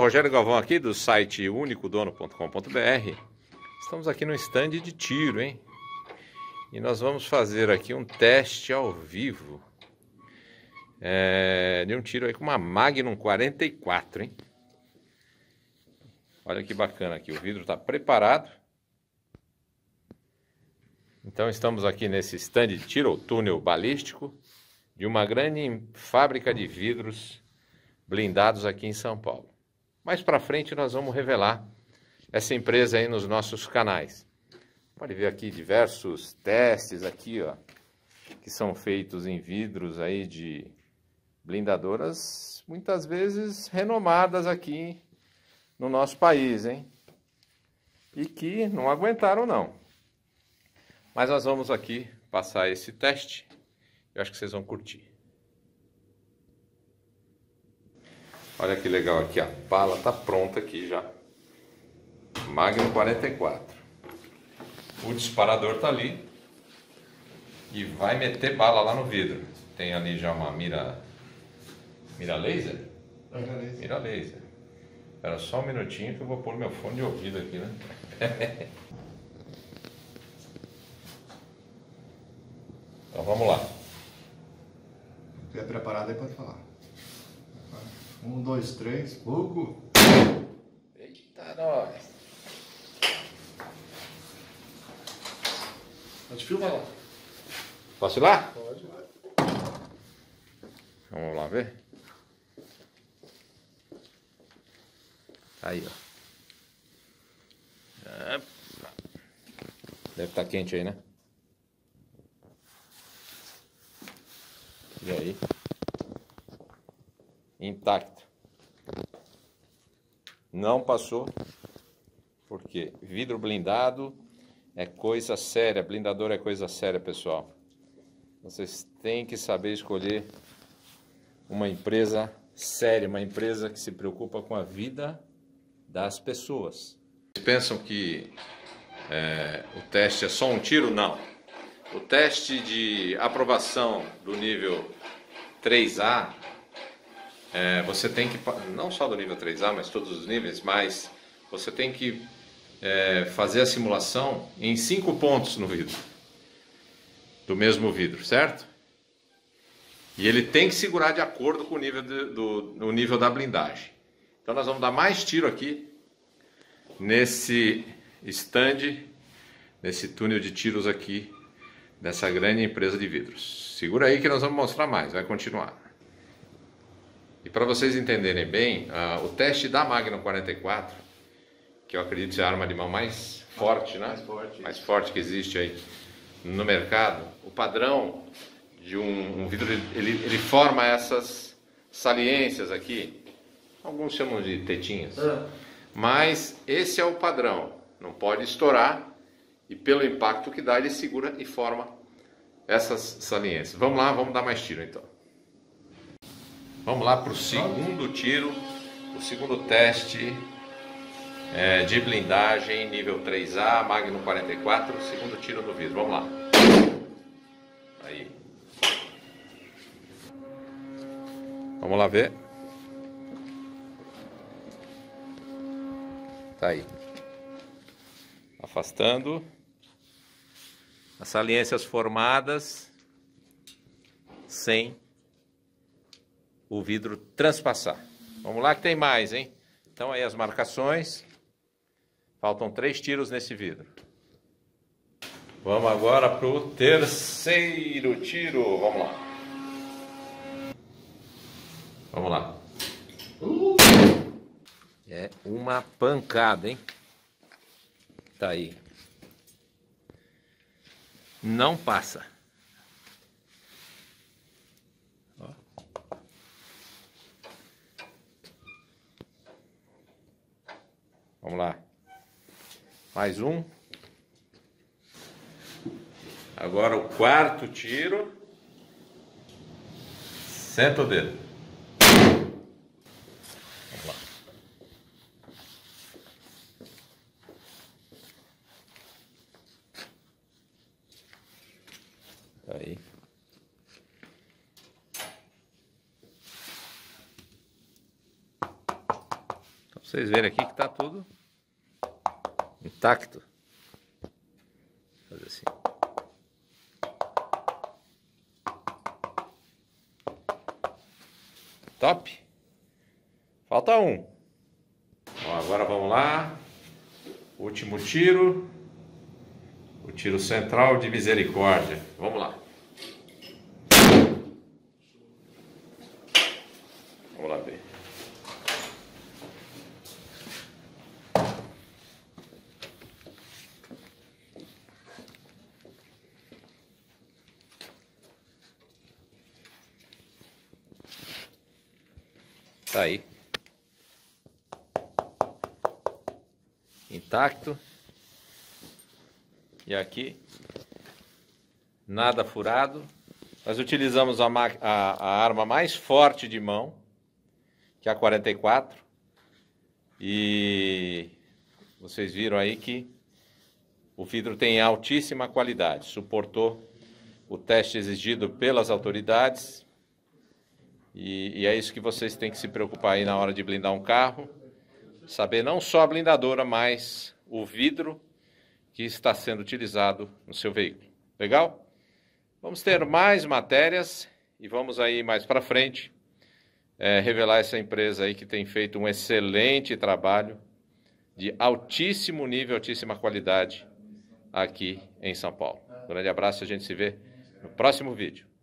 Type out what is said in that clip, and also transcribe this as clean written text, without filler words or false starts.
Rogério Galvão aqui do site unicodono.com.br. Estamos aqui no stand de tiro, hein? E nós vamos fazer aqui um teste ao vivo de um tiro aí com uma Magnum 44, hein? Olha que bacana aqui, o vidro está preparado. Então estamos aqui nesse stand de tiro, ou túnel balístico, de uma grande fábrica de vidros blindados aqui em São Paulo. Mais para frente nós vamos revelar essa empresa aí nos nossos canais. Pode ver aqui diversos testes aqui, ó, que são feitos em vidros aí de blindadoras, muitas vezes renomadas aqui no nosso país, hein? E que não aguentaram não. Mas nós vamos aqui passar esse teste. Eu acho que vocês vão curtir. Olha que legal aqui, a bala tá pronta aqui já. Magnum 44. O disparador tá ali. E vai meter bala lá no vidro. Tem ali já uma mira laser? Mira laser. Espera só um minutinho que eu vou pôr meu fone de ouvido aqui, né? Então vamos lá. Se estiver preparado aí pode falar. 1, 2, 3, fogo! Eita, nós! Pode filmar lá. Posso ir lá? Pode. Vamos lá ver. Aí, ó. Deve estar quente aí, né? E aí? Intacto. Não passou. Porque vidro blindado é coisa séria. Blindador é coisa séria, pessoal. Vocês têm que saber escolher uma empresa séria, uma empresa que se preocupa com a vida das pessoas. Vocês pensam que o teste é só um tiro? Não. O teste de aprovação do nível 3A, você tem que, não só do nível 3A, mas todos os níveis, mas você tem que fazer a simulação em 5 pontos no vidro, do mesmo vidro, certo? E ele tem que segurar de acordo com o nível, o nível da blindagem. Então nós vamos dar mais tiro aqui, nesse stand, nesse túnel de tiros aqui, dessa grande empresa de vidros. Segura aí que nós vamos mostrar mais, vai continuar. E para vocês entenderem bem, o teste da Magnum 44, que eu acredito ser a arma de mão mais forte, né? Mais forte que existe aí no mercado. O padrão de um vidro, ele forma essas saliências aqui. Alguns chamam de tetinhas. Mas esse é o padrão. Não pode estourar. E pelo impacto que dá, ele segura e forma essas saliências. Vamos lá, vamos dar mais tiro então. Vamos lá para o segundo tiro, o segundo teste de blindagem nível 3A, Magnum 44, segundo tiro no vidro. Vamos lá. Aí. Vamos lá ver. Tá aí. Afastando. As saliências formadas sem o vidro transpassar. Vamos lá que tem mais, hein? Então aí as marcações. Faltam 3 tiros nesse vidro. Vamos agora para o terceiro tiro. Vamos lá. Vamos lá. É uma pancada, hein? Tá aí. Não passa. Ó. Vamos lá. Mais um. Agora o quarto tiro. Senta o dedo. Vamos lá. Aí. Vocês verem aqui que está tudo intacto. Vou fazer assim. Top. Falta um. Bom, agora vamos lá. Último tiro. O tiro central de misericórdia. Vamos lá. Vamos lá ver. Tá aí. Intacto. E aqui, nada furado. Nós utilizamos a arma mais forte de mão, que é a 44. E vocês viram aí que o vidro tem altíssima qualidade. Suportou o teste exigido pelas autoridades. E é isso que vocês têm que se preocupar aí na hora de blindar um carro. Saber não só a blindadora, mas o vidro que está sendo utilizado no seu veículo. Legal? Vamos ter mais matérias e vamos aí mais para frente revelar essa empresa aí que tem feito um excelente trabalho de altíssimo nível, altíssima qualidade aqui em São Paulo. Um grande abraço, a gente se vê no próximo vídeo.